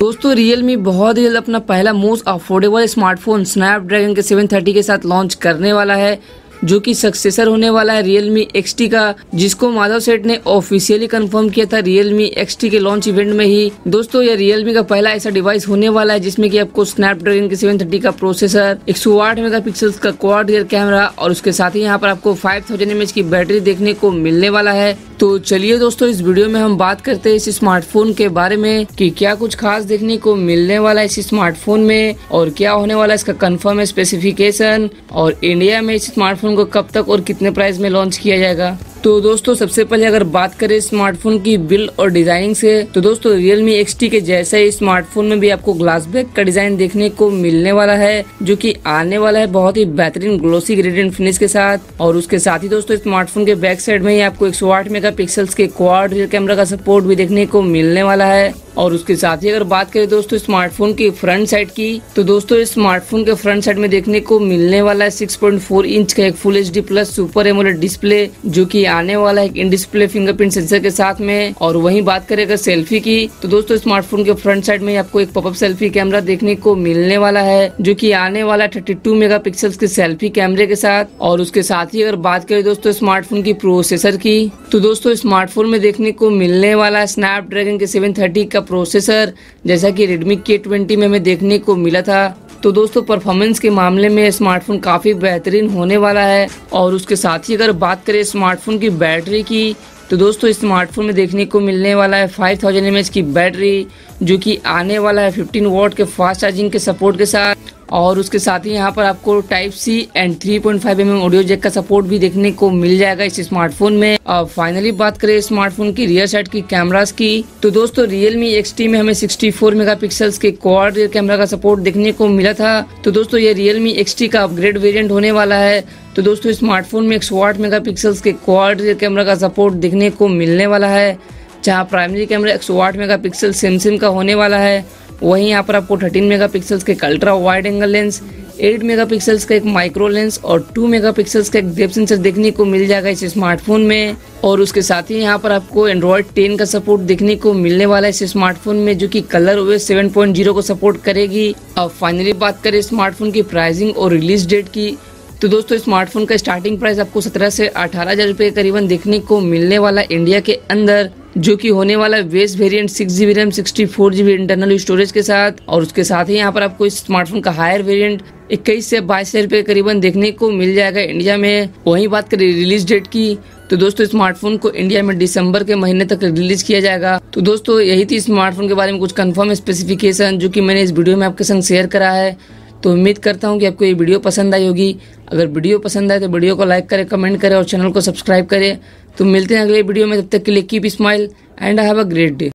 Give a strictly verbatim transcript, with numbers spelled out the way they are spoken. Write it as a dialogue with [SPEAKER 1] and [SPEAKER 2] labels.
[SPEAKER 1] दोस्तों रियलमी बहुत ही जल्द अपना पहला मोस्ट अफोर्डेबल स्मार्टफोन स्नैपड्रैगन के सेवन थर्टी के साथ लॉन्च करने वाला है, जो कि सक्सेसर होने वाला है रियलमी एक्स टी का, जिसको माधव सेठ ने ऑफिशियली कंफर्म किया था रियलमी एक्स टी के लॉन्च इवेंट में ही। दोस्तों यह रियलमी का पहला ऐसा डिवाइस होने वाला है जिसमें कि आपको स्नैपड्रैगन के सेवन थर्टी का प्रोसेसर, एक सौ आठ मेगापिक्सल का क्वाड रियर कैमरा और उसके साथ ही यहाँ पर आपको फाइव थाउजेंड एमएच की बैटरी देखने को मिलने वाला है। तो चलिए दोस्तों इस वीडियो में हम बात करते हैं इस स्मार्टफोन के बारे में कि क्या कुछ खास देखने को मिलने वाला है इस स्मार्टफोन में और क्या होने वाला है इसका कंफर्म स्पेसिफिकेशन और इंडिया में इस स्मार्टफोन को कब तक और कितने प्राइस में लॉन्च किया जाएगा। तो दोस्तों सबसे पहले अगर बात करें स्मार्टफोन की बिल्ड और डिजाइनिंग से, तो दोस्तों रियलमी एक्स टी के जैसा ही स्मार्टफोन में भी आपको ग्लास बैक का डिजाइन देखने को मिलने वाला है, जो कि आने वाला है बहुत ही बेहतरीन ग्लोसी ग्रेडियंट फिनिश के साथ। और उसके साथ ही दोस्तों स्मार्टफोन के बैक साइड में ही आपको एक सौ आठ मेगापिक्सल्स के क्वाड रियर कैमरा का सपोर्ट भी देखने को मिलने वाला है। और उसके साथ ही अगर बात करें दोस्तों स्मार्टफोन की फ्रंट साइड की, तो दोस्तों इस स्मार्टफोन के फ्रंट साइड में देखने को मिलने वाला है सिक्स पॉइंट फोर इंच का एक full H D plus super AMOLED display, जो कि आने वाला है इन डिस्प्ले फिंगरप्रिंट सेंसर के साथ में। और वहीं बात करें अगर सेल्फी की, तो दोस्तों स्मार्टफोन के फ्रंट साइड में आपको एक पॉपअप सेल्फी कैमरा देखने को मिलने वाला है, जो कि आने वाला थर्टी टू मेगापिक्सल्स के सेल्फी कैमरे के साथ। और उसके साथ ही अगर बात करें दोस्तों स्मार्टफोन की प्रोसेसर की, तो दोस्तों स्मार्टफोन में देखने को मिलने वाला है स्नैपड्रैगन के सेवन थर्टी का प्रोसेसर, जैसा कि रेडमी के ट्वेंटी में हमें देखने को मिला था। तो दोस्तों परफॉर्मेंस के मामले में स्मार्टफोन काफी बेहतरीन होने वाला है। और उसके साथ ही अगर बात करें स्मार्टफोन की बैटरी की, तो दोस्तों इस स्मार्टफोन में देखने को मिलने वाला है फाइव थाउजेंड एमएच की बैटरी, जो कि आने वाला है फिफ्टीन वॉट के फास्ट चार्जिंग के सपोर्ट के साथ। और उसके साथ ही यहाँ पर आपको type C and three point five M M audio jack का सपोर्ट भी देखने को मिल जाएगा इस स्मार्टफोन में। अब फाइनली बात करें स्मार्टफोन की रियर साइड की कैमरास की, तो दोस्तों रियलमी एक्स टी में हमें सिक्सटी फोर मेगापिक्सल्स के क्वाड रियर कैमरा का सपोर्ट देखने को मिला था। तो दोस्तों ये रियलमी एक्स टी का अपग्रेड वेरिएंट होने वाला है। तो दोस्तों स्मार्टफोन में एक सौ आठ मेगापिक्सल्स के क्वाड रियर कैमरा का सपोर्ट देखने को मिलने वाला है, जहाँ प्राइमरी कैमरा एक सौ आठ मेगापिक्सल सैमसंग का होने वाला है। वहीं यहाँ पर आपको थर्टीन मेगापिक्सल्स के ultra wide angle lens, eight megapixels का एक माइक्रो लेंस और टू मेगापिक्सल्स का एक डेप्थ सेंसर देखने को मिल जाएगा इस स्मार्टफोन में। और उसके साथ ही यहाँ पर आपको एंड्रॉइड टेन का सपोर्ट देखने को मिलने वाला है इस स्मार्टफोन में, जो कि color OS seven point zero को सपोर्ट करेगी। अब फाइनली बात करें स्मार्टफोन की प्राइसिंग और रिलीज डेट की, तो दोस्तों स्मार्टफोन का स्टार्टिंग प्राइस आपको सत्रह से अठारह हजार रुपए करीबन देखने को मिलने वाला है इंडिया के अंदर, जो कि होने वाला है base variant six GB RAM sixty four GB internal storage के साथ। और उसके साथ ही यहाँ पर आपको इस स्मार्टफोन का हायर वेरिएंट इक्कीस से बाईस हजार रुपए करीबन देखने को मिल जाएगा इंडिया में। वहीं बात करें रिलीज डेट की, तो दोस्तों स्मार्टफोन को इंडिया में दिसंबर के महीने तक रिलीज किया जाएगा। तो दोस्तों यही थी स्मार्टफोन के बारे में कुछ कंफर्म स्पेसिफिकेशन, जो कि मैंने इस वीडियो में आपके संग शेयर करा है। तो उम्मीद करता हूँ कि आपको ये वीडियो पसंद आई होगी। अगर वीडियो पसंद आए तो वीडियो को लाइक करें, कमेंट करें और चैनल को सब्सक्राइब करें। तो मिलते हैं अगले वीडियो में, तब तक के लिए keep smile and have a great day.